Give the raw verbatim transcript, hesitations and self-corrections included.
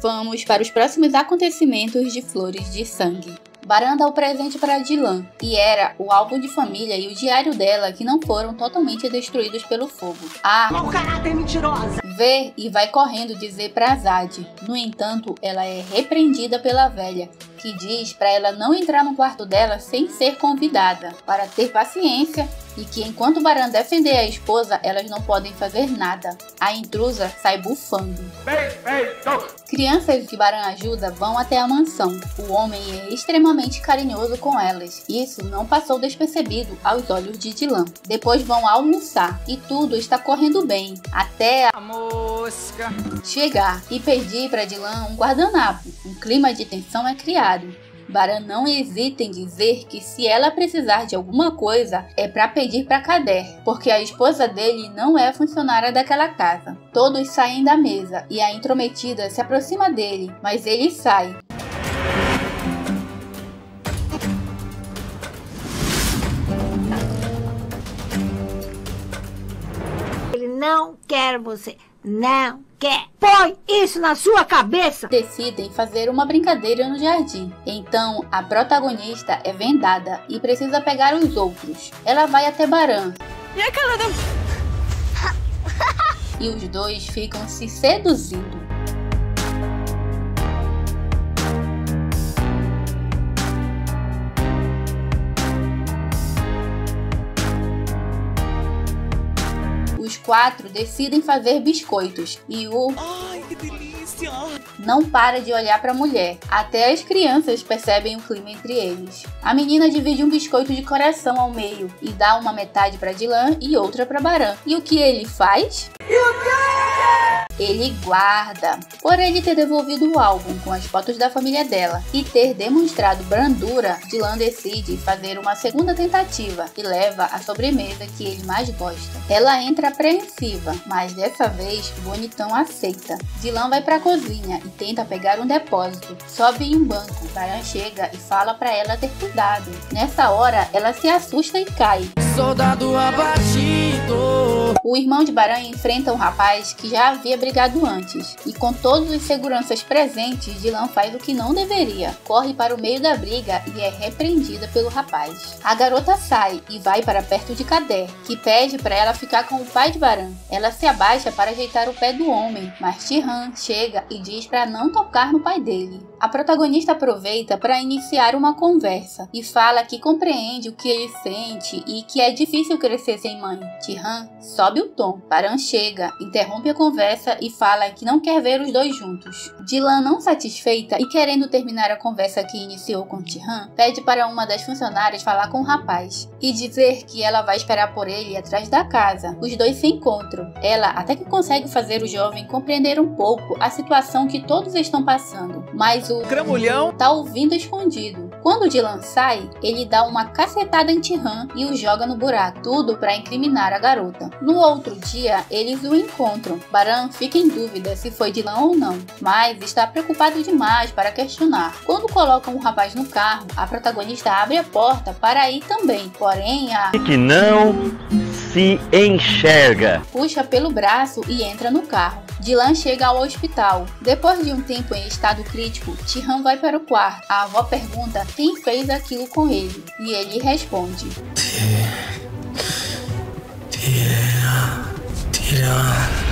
Vamos para os próximos acontecimentos de Flores de Sangue. Baran dá o presente para Dylan, e era o álbum de família e o diário dela que não foram totalmente destruídos pelo fogo. A Mau caráter mentirosa! vê e vai correndo dizer para Zad. No entanto, ela é repreendida pela velha, que diz para ela não entrar no quarto dela sem ser convidada, para ter paciência e que enquanto Baran defender a esposa, elas não podem fazer nada. A intrusa sai bufando. Crianças que Baran ajuda vão até a mansão. O homem é extremamente carinhoso com elas. Isso não passou despercebido aos olhos de Dylan. Depois vão almoçar e tudo está correndo bem, até a mosca chegar e pedir para Dylan um guardanapo. Um clima de tensão é criado. Baran não hesita em dizer que se ela precisar de alguma coisa é para pedir para Kader, porque a esposa dele não é funcionária daquela casa. Todos saem da mesa e a intrometida se aproxima dele, mas ele sai. Ele não quer você. Não quer. Põe isso na sua cabeça! Decidem fazer uma brincadeira no jardim. Então, a protagonista é vendada e precisa pegar os outros. Ela vai até Baran. E aquela não... E os dois ficam se seduzindo. Os quatro decidem fazer biscoitos e o Ai, que delícia! não para de olhar para a mulher. Até as crianças percebem o clima entre eles. A menina divide um biscoito de coração ao meio e dá uma metade para Dylan e outra para Baran. E o que ele faz? Ele guarda. Por ele ter devolvido o álbum com as fotos da família dela e ter demonstrado brandura, Dylan decide fazer uma segunda tentativa e leva a sobremesa que ele mais gosta. Ela entra apreensiva, mas dessa vez o bonitão aceita. Dylan vai para a cozinha e tenta pegar um depósito. Sobe em um banco. Baran chega e fala para ela ter cuidado. Nessa hora, ela se assusta e cai. Soldado abatido. O irmão de Baran enfrenta um rapaz que já havia brigado antes, e com todos os seguranças presentes, Dylan faz o que não deveria. Corre para o meio da briga e é repreendida pelo rapaz. A garota sai e vai para perto de Kader, que pede para ela ficar com o pai de Baran. Ela se abaixa para ajeitar o pé do homem, mas Tihan chega e diz para não tocar no pai dele. A protagonista aproveita para iniciar uma conversa e fala que compreende o que ele sente e que é difícil crescer sem mãe. Tihan sobe o tom. Baran chega, interrompe a conversa e fala que não quer ver os dois juntos. Dylan, não satisfeita e querendo terminar a conversa que iniciou com Tihan, pede para uma das funcionárias falar com o rapaz e dizer que ela vai esperar por ele atrás da casa. Os dois se encontram. Ela até que consegue fazer o jovem compreender um pouco a situação que todos estão passando, mas o Cramulhão tá ouvindo escondido. Quando Dylan sai, ele dá uma cacetada em Tihan e o joga no buraco, tudo para incriminar a garota. No outro dia, eles o encontram. Baran fica em dúvida se foi Dylan ou não, mas está preocupado demais para questionar. Quando colocam o rapaz no carro, a protagonista abre a porta para ir também, porém a que não se enxerga puxa pelo braço e entra no carro. Dylan chega ao hospital. Depois de um tempo em estado crítico, Tihan vai para o quarto. A avó pergunta quem fez aquilo com ele e ele responde: Tira, tira.